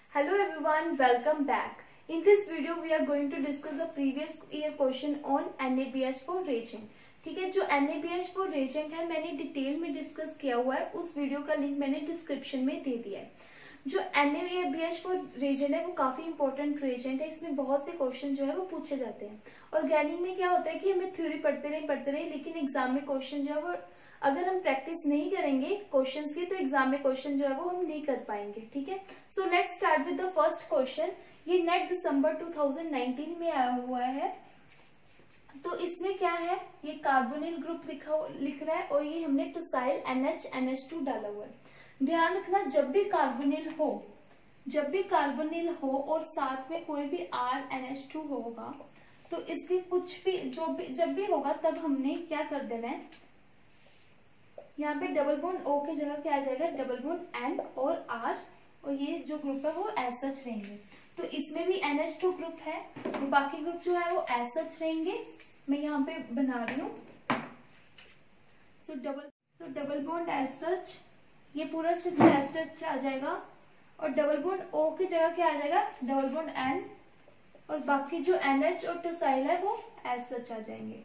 Hello everyone, welcome back. In this video we are going to discuss the previous year question on NaBH4 reagent. ठीक है, जो NaBH4 reagent है मैंने detail में discuss किया हुआ है, उस वीडियो का लिंक मैंने डिस्क्रिप्शन में दे दिया है। जो NaBH4 reagent है वो काफी इंपॉर्टेंट reagent है, इसमें बहुत से क्वेश्चन जो है वो पूछे जाते हैं। ऑर्गेनिक में क्या होता है कि हमें थ्योरी पढ़ते रहे लेकिन एग्जाम में क्वेश्चन जो है वो अगर हम प्रैक्टिस नहीं करेंगे क्वेश्चंस की तो एग्जाम में क्वेश्चन जो है वो हम नहीं कर पाएंगे। ठीक है, so let's start with the first question. ये नेट दिसंबर 2019 में आया हुआ है। तो इसमें क्या है, ये कार्बोनिल ग्रुप लिख रहा है और ये हमने टुसाइल NH2 डाला हुआ है। ध्यान रखना, जब भी कार्बोनिल हो और साथ में कोई भी NH2 होगा तो इसकी कुछ भी जब भी होगा तब हमने क्या कर देना है, यहाँ पे डबल बॉन्ड O की जगह क्या आ जाएगा, डबल बॉन्ड N और R, और ये जो ग्रुप है वो एज सच रहेंगे। तो इसमें भी NH2 ग्रुप है और बाकी ग्रुप जो है वो एज सच रहेंगे। मैं यहाँ पे बना रही हूँ। So double bond as such, ये पूरा स्ट्रक्चर एज सच आ जाएगा और डबल बॉन्ड O की जगह क्या आ जाएगा, डबल बॉन्ड N, और बाकी जो NH और टुसाइल है वो एज सच आ जाएंगे।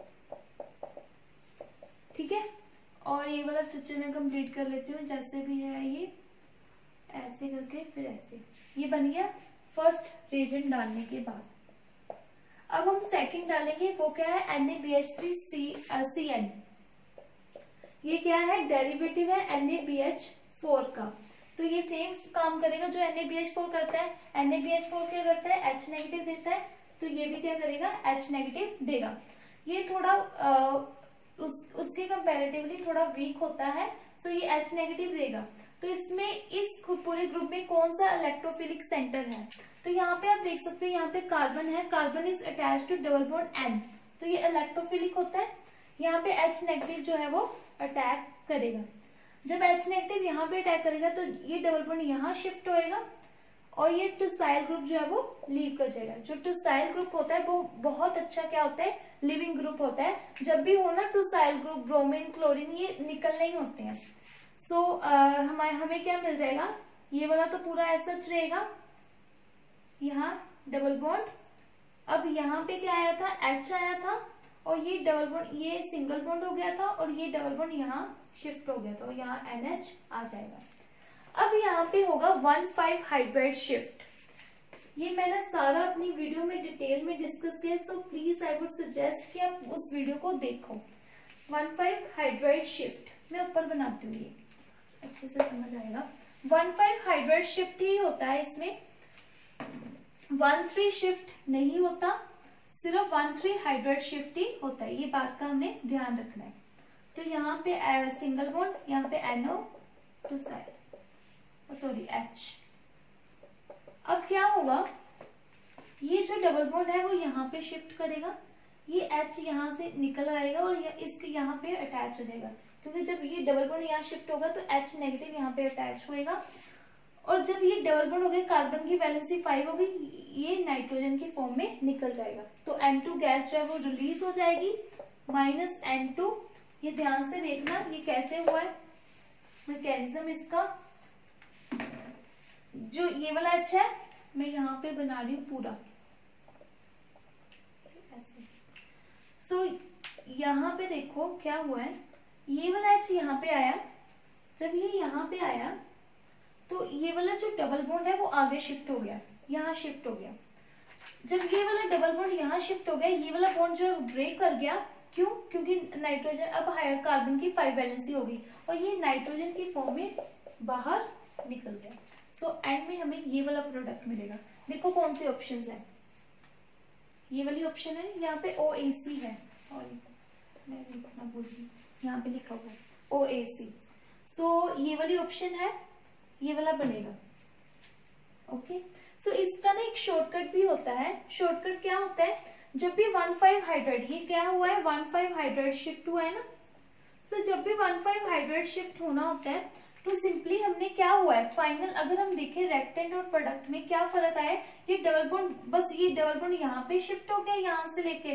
ठीक है, और ये वाला स्ट्रक्चर मैं कंप्लीट कर लेती हूँ, जैसे भी है ये ऐसे करके फिर ऐसे, ये बन गया फर्स्ट रिएजेंट डालने के बाद। अब हम सेकंड डालेंगे, वो क्या है, NaBH3CN। ये क्या है, डेरिवेटिव है NaBH4 का। तो ये सेम काम करेगा जो NaBH4 करता है। NaBH4 क्या करता है, H नेगेटिव देता है, तो ये भी क्या करेगा, H नेगेटिव देगा। ये थोड़ा उसके कंपैरेटिवली थोड़ा वीक होता है, तो ये H नेगेटिव देगा। तो इसमें इस पूरे ग्रुप में कौन सा इलेक्ट्रोफिलिक सेंटर है, तो यहाँ पे आप देख सकते हो, यहाँ पे कार्बन है, carbon is attach to double bond N, तो ये इलेक्ट्रोफिलिक होता है। यहाँ पे H नेगेटिव जो है वो अटैक करेगा। जब H नेगेटिव यहाँ पे अटैक करेगा तो ये डबल बॉन्ड यहाँ शिफ्ट होएगा और ये टुसाइल ग्रुप जो है वो लीव कर जाएगा। जो टुसाइल ग्रुप होता है वो बहुत अच्छा क्या होता है, लिविंग ग्रुप होता है। जब भी हो ना टुसाइल ग्रुप, ब्रोमीन, क्लोरीन, ये निकलने ही होते हैं। सो हमें क्या मिल जाएगा, ये वाला तो पूरा ऐसा रहेगा, यहाँ डबल बॉन्ड, अब यहाँ पे क्या आया था, H आया था और ये डबल बॉन्ड, ये सिंगल बॉन्ड हो गया था और ये डबल बॉन्ड यहाँ शिफ्ट हो गया था, यहाँ NH आ जाएगा। अब यहाँ पे होगा 1,5 हाइड्राइड शिफ्ट। ये मैंने सारा अपनी वीडियो में डिटेल में डिस्कस किया, so please I would suggest कि आप उस वीडियो को देखो। 1,5 हाइड्राइड शिफ्ट मैं ऊपर बनाती हूँ, ये अच्छे से समझ आएगा। 1,5 हाइड्राइड शिफ्ट ही होता है, इसमें 1,3 शिफ्ट नहीं होता, सिर्फ 1,3 हाइड्राइड शिफ्ट ही होता है। ये बात का हमने ध्यान रखना है। तो यहाँ पे सिंगल बॉन्ड, यहाँ पे NO टुसाइल, सॉरी H। अब क्या होगा, ये जो डबल बॉन्ड है वो यहाँ पे शिफ्ट करेगा, ये H यहाँ से निकल आएगा और इसके यहाँ पे अटैच हो जाएगा, क्योंकि जब ये डबल बॉन्ड यहाँ शिफ्ट होगा तो H नेगेटिव यहाँ पे अटैच होएगा। और जब ये डबल बॉन्ड हो गया, कार्बन की वैलेंसी 5 होगी, ये नाइट्रोजन की फॉर्म में निकल जाएगा। तो N2 गैस जो है वो रिलीज हो जाएगी, माइनस N2। ये ध्यान से देखना ये कैसे हुआ है मैकेनिज्म इसका। जो ये वाला H है मैं यहाँ पे बना रही हूँ पूरा ऐसे। सो यहाँ पे देखो क्या हुआ है, ये वाला H यहाँ पे आया, जब ये यहाँ पे आया तो ये वाला जो डबल बॉन्ड है वो आगे शिफ्ट हो गया, यहाँ शिफ्ट हो गया। जब ये वाला डबल बॉन्ड यहाँ शिफ्ट हो गया, ये वाला बॉन्ड जो ब्रेक कर गया, क्यों, क्योंकि नाइट्रोजन अब हायर कार्बन की 5 वैलेंसी होगी और ये नाइट्रोजन की फॉर्म में बाहर निकल गया। सो एंड में हमें ये वाला प्रोडक्ट मिलेगा। देखो कौन से ऑप्शन है, ये वाली ऑप्शन है, यहाँ पे OAC है, सॉरी मैं लिखना भूल गई, यहाँ पे लिखा हुआ है OAC। सो ये वाली ऑप्शन है, ये वाला बनेगा। ओके, सो इसका ना एक शॉर्टकट भी होता है। शॉर्टकट क्या होता है, जब भी 1,5 हाइड्राइड, ये क्या हुआ है, 1,5 हाइड्राइड शिफ्ट हुआ है ना, तो जब भी 1,5 हाइड्राइड शिफ्ट होना होता है तो सिंपली हमने क्या हुआ है, फाइनल अगर हम देखें रेक्टेंट और प्रोडक्ट में क्या फर्क आया है, ये डबल बॉन्ड, बस ये डबल बॉन्ड यहाँ पे शिफ्ट हो गया यहाँ से लेके,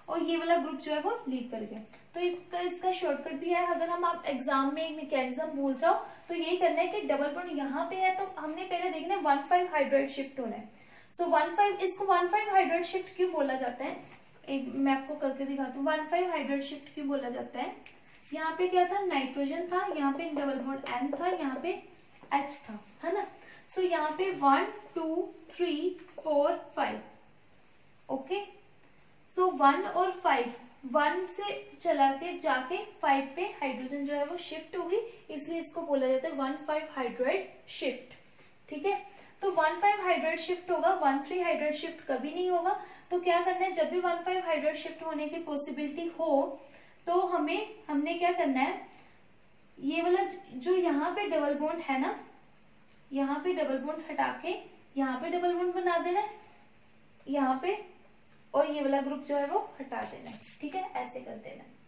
और ये वाला ग्रुप जो है वो लीव कर गया। तो इसका शॉर्टकट भी है। अगर हम आप एग्जाम में एक मैकेनिज्म भूल जाओ तो यही करना है कि डबल बॉन्ड यहाँ पे है तो हमने पहले देखना है 1,5 हाइड्राइड शिफ्ट होना है। सो 1,5 इसको 1,5 हाइड्राइड शिफ्ट क्यों बोला जाता है, एक मैं आपको करके दिखाती हूँ। 1,5 हाइड्राइड शिफ्ट क्यों बोला जाता है, यहाँ पे क्या था, नाइट्रोजन था, यहाँ पे डबल बॉन्ड N था, यहाँ पे H था, है ना। सो यहाँ पे 1 2 3 4 5, ओके। सो 1 और 5, 1 से चला के जाके 5 पे हाइड्रोजन जो है वो शिफ्ट होगी, इसलिए इसको बोला जाता है 1,5 हाइड्राइड शिफ्ट, ठीक है। तो 1,5 हाइड्राइड शिफ्ट होगा, 1,3 हाइड्राइड शिफ्ट कभी नहीं होगा। तो क्या करना है, जब भी 1,5 हाइड्राइड शिफ्ट होने की पॉसिबिलिटी हो तो हमने क्या करना है, ये वाला जो यहाँ पे डबल बॉन्ड है ना, यहाँ पे डबल बॉन्ड हटा के यहाँ पे डबल बॉन्ड बना देना है यहाँ पे, और ये वाला ग्रुप जो है वो हटा देना है, ठीक है, ऐसे कर देना है।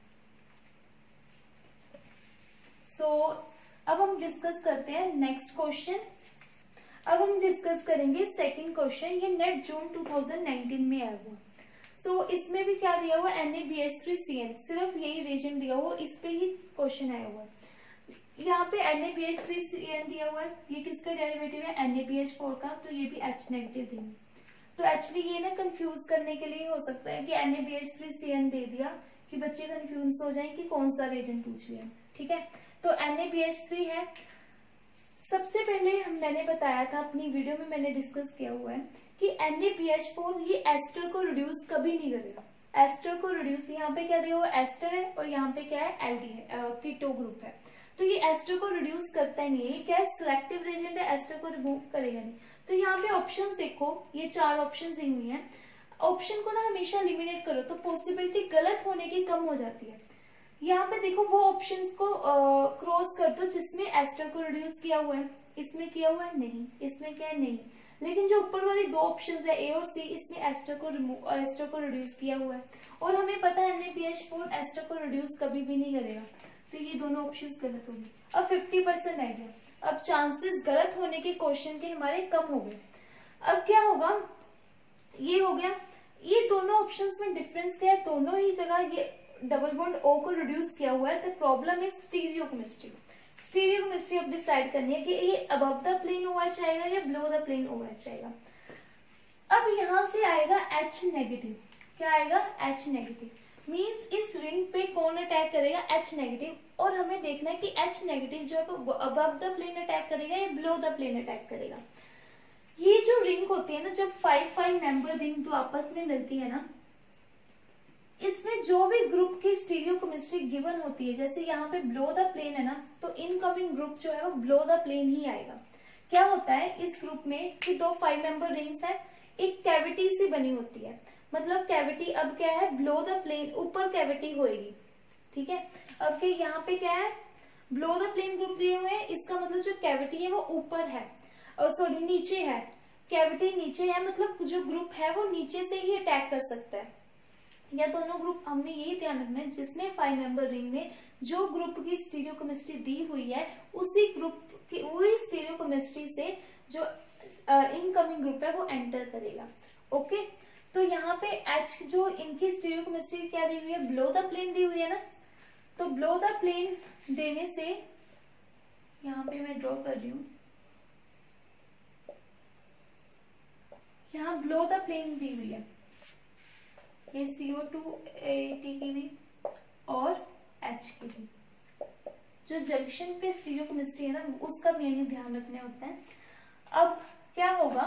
सो अब हम डिस्कस करते हैं नेक्स्ट क्वेश्चन। अब हम डिस्कस करेंगे सेकंड क्वेश्चन, ये नेट जून 2019 में आया हुआ। सो इसमें भी क्या दिया हुआ, NaBH3CN, सिर्फ यही रीजन दिया हुआ, इस पे ही क्वेश्चन आया हुआ। यहाँ पे NaBH3CN दिया हुआ है, ये किसका डेरिवेटिव है, NaBH4 का, तो ये भी H नेगेटिव देंगे। तो एक्चुअली ये ना कंफ्यूज करने के लिए हो सकता है कि NaBH3CN दे दिया कि बच्चे कंफ्यूज हो जाएं कि कौन सा रीजन पूछ लिया, ठीक है। तो NaBH3 है। सबसे पहले मैंने बताया था अपनी वीडियो में, मैंने डिस्कस किया हुआ है कि NaBH4 ये एस्टर को रिड्यूस कभी नहीं करेगा। एस्टर को रिड्यूस, यहाँ पे क्या दिया हुआ, एस्टर है, और यहाँ पे क्या है, एल्डी है, कीटो ग्रुप है, तो ये एस्टर को रिड्यूस करता ही नहीं है। क्या है, सिलेक्टिव एजेंट है, एस्टर को रिमूव करेगा नहीं। तो यहाँ पे ऑप्शन देखो, ये 4 ऑप्शन दी हुई है। ऑप्शन को ना हमेशा एलिमिनेट करो तो पॉसिबिलिटी गलत होने की कम हो जाती है। यहाँ पे देखो वो ऑप्शंस को क्रॉस कर दो जिसमें एस्टर को रिड्यूस किया हुआ है, इसमें किया हुआ है नहीं, इसमें क्या है नहीं। लेकिन जो ऊपर वाली 2 ऑप्शंस है, A और C, इसमें एस्टर को रिड्यूस किया हुआ है, और हमें पता है NaBH4 एस्टर को रिड्यूस कभी भी नहीं करेगा, तो ये दोनों ऑप्शंस गलत होंगे। अब 50% आ गया, अब चांसेस गलत होने के क्वेश्चन के हमारे कम हो गए। अब क्या होगा, ये हो गया, ये दोनों ऑप्शंस में डिफरेंस क्या है, दोनों ही जगह ये डबल बॉन्ड O को रिड्यूस किया हुआ है। तो प्रॉब्लम इज स्टीरियोकेमिस्ट्री। स्टीरियोकेमिस्ट्री अब डिसाइड करनी है कि ये अबव द प्लेन OH आएगा या बिलो द प्लेन OH आएगा। अब यहां से आएगा H नेगेटिव, क्या आएगा, H नेगेटिव, मींस इस रिंग पे कौन अटैक करेगा, H नेगेटिव, और हमें देखना है कि H नेगेटिव जो है वो अबव द प्लेन अटैक करेगा या बिलो द प्लेन अटैक करेगा। ये जो रिंग होती है ना, जब 5 मेंबर रिंग तो आपस में मिलती है ना, इसमें जो भी ग्रुप की स्टीरियोकेमिस्ट्री गिवन होती है, जैसे यहाँ पे बिलो द प्लेन है ना, तो इनकमिंग ग्रुप जो है वो बिलो द प्लेन ही आएगा। क्या होता है इस ग्रुप में कि 2 5 मेंबर रिंग्स है, एक कैविटी सी बनी होती है, मतलब कैविटी अब क्या है, बिलो द प्लेन, ऊपर कैविटी होएगी, ठीक है। अब के यहाँ पे क्या है, बिलो द प्लेन ग्रुप दिए हुए हैं, इसका मतलब जो कैविटी है वो ऊपर है, और सॉरी नीचे है, कैविटी नीचे है, मतलब जो ग्रुप है वो नीचे से ही अटैक कर सकता है। या दोनों ग्रुप, हमने यही ध्यान रखना है, जिसमें 5 मेंबर रिंग में जो ग्रुप की स्टीरियोकेमिस्ट्री दी हुई है, उसी ग्रुप की वही स्टीरियोकेमिस्ट्री से जो इनकमिंग ग्रुप है वो एंटर करेगा, ओके। तो यहाँ पे H जो इनकी स्टीरियोकेमिस्ट्री क्या दी हुई है, बिलो द प्लेन दी हुई है ना, तो बिलो द प्लेन देने से यहाँ पे मैं ड्रॉ कर रही हूँ, यहाँ बिलो द प्लेन दी हुई है, ये CO2 AT की भी और H की भी, जो जंक्शन पे स्टीरियोकेमिस्ट्री है ना, उसका मेन ध्यान रखने होता है। अब क्या होगा,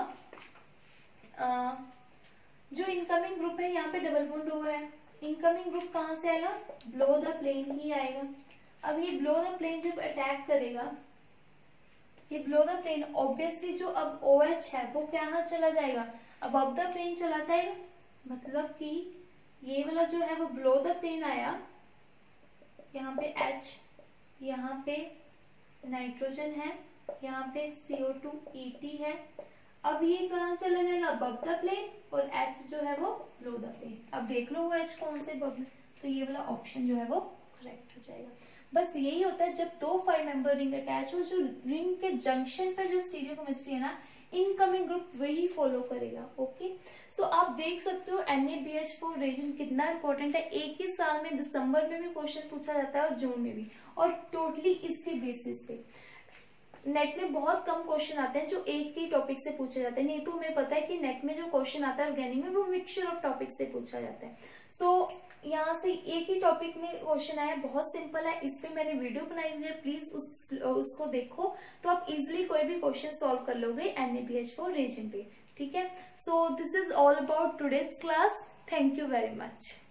जो इनकमिंग ग्रुप है यहाँ पे डबल बॉन्ड हुआ है, इनकमिंग ग्रुप कहाँ से आएगा, बिलो द प्लेन ही आएगा। अब ये बिलो द प्लेन जब अटैक करेगा, ये बिलो द प्लेन, ऑब्वियसली जो अब OH है वो क्या चला जाएगा, अबव द प्लेन चला जाएगा, मतलब कि ये वाला जो है वो बिलो द प्लेन आया, यहाँ पे H, यहाँ पे नाइट्रोजन है, यहाँ पे CO2 ET है। अब ये कहाँ चला जाएगा, अबव द प्लेन, और H जो है वो बिलो द प्लेन। अब देख लो वो H कौन से बबल, तो ये वाला ऑप्शन जो है वो करेक्ट हो जाएगा। बस यही होता है जब 2 5 मेंबर रिंग अटैच हो, जो रिंग के जंक्शन पे जो स्टीरियोकेमिस्ट्री है ना, इनकमिंग ग्रुप वही फॉलो करेगा। ओके, सो आप देख सकते हो NaBH4 रेजिन कितना इंपॉर्टेंट है। एक ही साल में दिसंबर में भी क्वेश्चन पूछा जाता है और जून में भी, और टोटली इसके बेसिस पे। नेट में बहुत कम क्वेश्चन आते हैं जो एक ही टॉपिक से पूछे जाते हैं, नहीं तो हमें पता है कि नेट में जो क्वेश्चन आता है ऑर्गेनिक में वो मिक्सचर ऑफ टॉपिक से पूछा जाता है। सो यहाँ से एक ही टॉपिक में क्वेश्चन आया, बहुत सिंपल है, इस पे मैंने वीडियो बनाई हुई है, प्लीज उसको देखो तो आप इजिली कोई भी क्वेश्चन सॉल्व कर लोगे NaBH4 रेजिन पे। ठीक है, so this is all about today's class. Thank you very much.